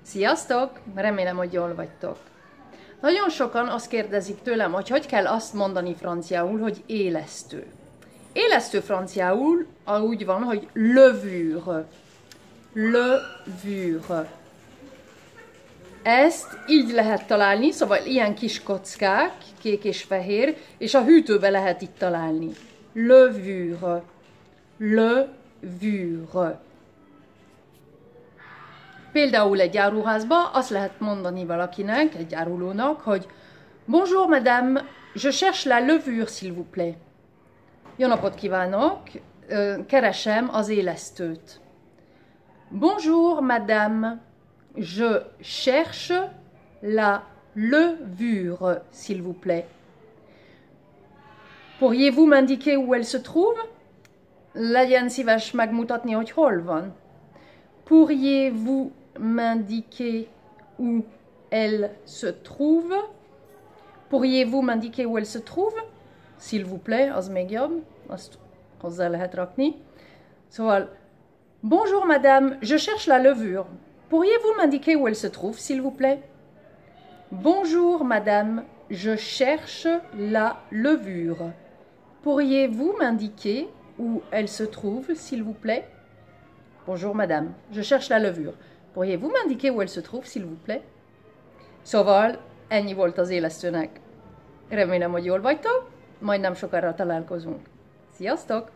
Sziasztok! Remélem, hogy jól vagytok. Nagyon sokan azt kérdezik tőlem, hogy kell azt mondani franciául, hogy élesztő. Élesztő franciául úgy van, hogy levure. Levure. Ezt így lehet találni, szóval ilyen kis kockák, kék és fehér, és a hűtőbe lehet itt találni. Levure. Levure. Például egy áruházba azt lehet mondani valakinek, egy árulónak, hogy Bonjour madame, je cherche la levure s'il vous plaît. Jó napot kívánok, keresem az élesztőt. Bonjour madame, je cherche la levure s'il vous plaît. Pourriez-vous m'indiquer où elle se trouve? Legyen szíves megmutatni, hogy hol van. Pourriez-vous m'indiquer où elle se trouve? Pourriez-vous m'indiquer où elle se trouve? S'il vous plaît, az még jobb, azt hozzá lehet rakni. Szóval, bonjour madame, je cherche la levure. Pourriez-vous m'indiquer où elle se trouve, s'il vous plaît? Bonjour madame, je cherche la levure. Pourriez-vous m'indiquer où elle se trouve, s'il vous plaît? Bonjour madame, je cherche la levure. Pourriez-vous m'indiquer où elle se trouve, s'il vous plaît? Szóval ennyi volt az élesztőnek. Remélem, hogy jól vagytok, majd nem sokára találkozunk. Sziasztok!